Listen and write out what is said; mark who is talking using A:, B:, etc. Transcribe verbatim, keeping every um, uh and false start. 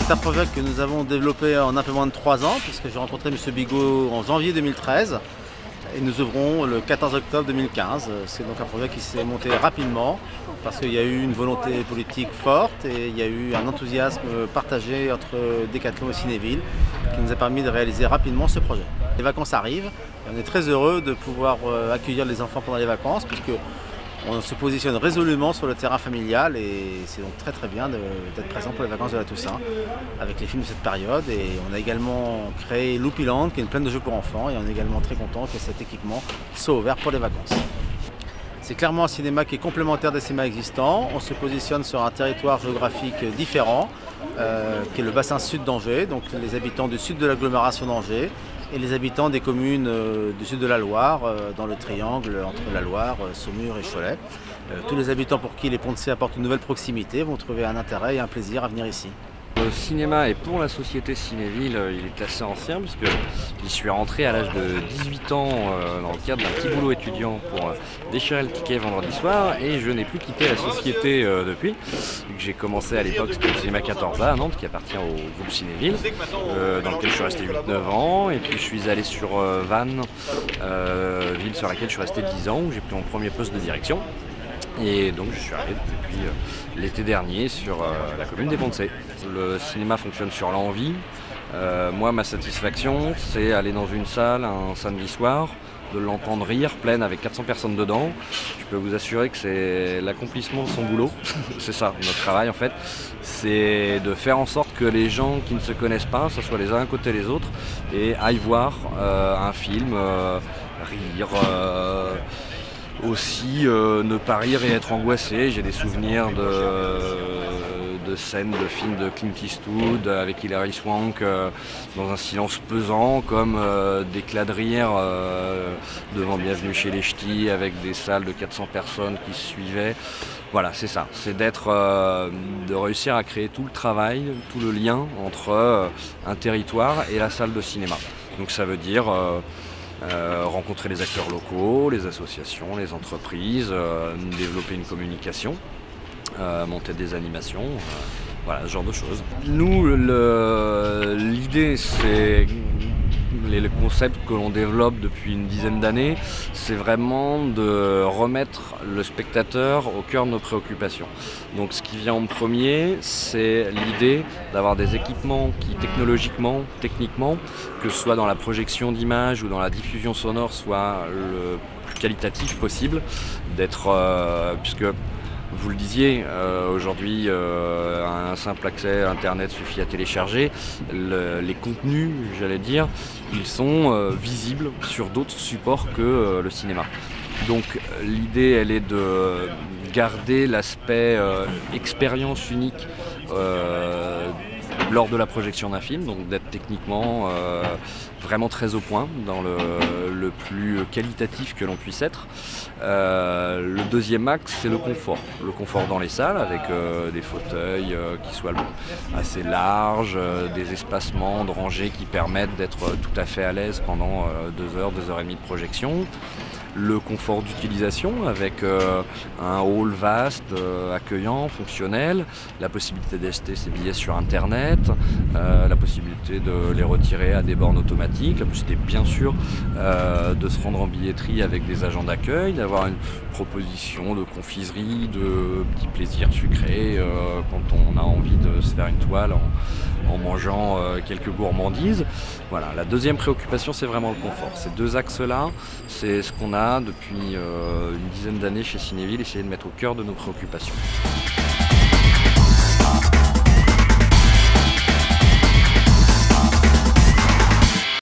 A: C'est un projet que nous avons développé en un peu moins de trois ans, puisque j'ai rencontré M. Bigot en janvier deux mille treize et nous ouvrons le quatorze octobre deux mille quinze. C'est donc un projet qui s'est monté rapidement parce qu'il y a eu une volonté politique forte et il y a eu un enthousiasme partagé entre Decathlon et Cinéville qui nous a permis de réaliser rapidement ce projet. Les vacances arrivent et on est très heureux de pouvoir accueillir les enfants pendant les vacances puisque on se positionne résolument sur le terrain familial et c'est donc très très bien d'être présent pour les vacances de la Toussaint avec les films de cette période. Et on a également créé Loopyland qui est une plaine de jeux pour enfants et on est également très content que cet équipement soit ouvert pour les vacances. C'est clairement un cinéma qui est complémentaire des cinémas existants. On se positionne sur un territoire géographique différent euh, qui est le bassin sud d'Angers, donc les habitants du sud de l'agglomération d'Angers et les habitants des communes euh, du sud de la Loire, euh, dans le triangle entre la Loire, euh, Saumur et Cholet. Euh, tous les habitants pour qui les Ponts de Cé apportent une nouvelle proximité vont trouver un intérêt et un plaisir à venir ici.
B: Le cinéma est pour la société Cinéville, il est assez ancien puisque j'y suis rentré à l'âge de dix-huit ans euh, dans le cadre d'un petit boulot étudiant pour euh, déchirer le ticket vendredi soir et je n'ai plus quitté la société euh, depuis. J'ai commencé à l'époque, c'était le cinéma quatorze A à Nantes qui appartient au groupe Cinéville, euh, dans lequel je suis resté huit neuf ans et puis je suis allé sur euh, Vannes, euh, ville sur laquelle je suis resté dix ans où j'ai pris mon premier poste de direction. Et donc je suis arrivé depuis euh, l'été dernier sur euh, la commune des Ponts de Cé. Le cinéma fonctionne sur l'envie. Euh, moi, ma satisfaction, c'est aller dans une salle un samedi soir, de l'entendre rire, pleine avec quatre cents personnes dedans. Je peux vous assurer que c'est l'accomplissement de son boulot. C'est ça, notre travail en fait. C'est de faire en sorte que les gens qui ne se connaissent pas, ce soit les uns à côté des autres, et aillent voir euh, un film, euh, rire. Euh, Aussi euh, ne pas rire et être angoissé. J'ai des souvenirs de, de scènes de films de Clint Eastwood avec Hilary Swank euh, dans un silence pesant, comme euh, d'éclats de rire euh, devant Bienvenue chez les Ch'tis avec des salles de quatre cents personnes qui se suivaient. Voilà, c'est ça, c'est d'être, euh, de réussir à créer tout le travail, tout le lien entre euh, un territoire et la salle de cinéma. Donc ça veut dire euh, Euh, rencontrer les acteurs locaux, les associations, les entreprises, euh, développer une communication, euh, monter des animations, euh, voilà, ce genre de choses. Nous, l'idée, c'est le concept que l'on développe depuis une dizaine d'années, c'est vraiment de remettre le spectateur au cœur de nos préoccupations. Donc ce qui vient en premier, c'est l'idée d'avoir des équipements qui technologiquement, techniquement, que ce soit dans la projection d'images ou dans la diffusion sonore, soient le plus qualitatif possible, d'être, euh, puisque vous le disiez, euh, aujourd'hui, euh, un simple accès à Internet suffit à télécharger. Le, les contenus, j'allais dire, ils sont euh, visibles sur d'autres supports que euh, le cinéma. Donc l'idée, elle est de garder l'aspect euh, expérience unique euh, lors de la projection d'un film, donc d'être techniquement euh, vraiment très au point, dans le, le plus qualitatif que l'on puisse être. Euh, le deuxième axe, c'est le confort. Le confort dans les salles, avec euh, des fauteuils euh, qui soient assez larges, euh, des espacements de rangées qui permettent d'être tout à fait à l'aise pendant euh, deux heures, deux heures et demie de projection. Le confort d'utilisation avec euh, un hall vaste, euh, accueillant, fonctionnel, la possibilité d'acheter ses billets sur internet, euh, la possibilité de les retirer à des bornes automatiques, la possibilité bien sûr euh, de se rendre en billetterie avec des agents d'accueil, d'avoir une proposition de confiserie, de petits plaisirs sucrés euh, quand on a envie de se faire une toile en, en mangeant euh, quelques gourmandises. Voilà, la deuxième préoccupation, c'est vraiment le confort. Ces deux axes-là, c'est ce qu'on a depuis euh, une dizaine d'années chez Cinéville, essayer de mettre au cœur de nos préoccupations.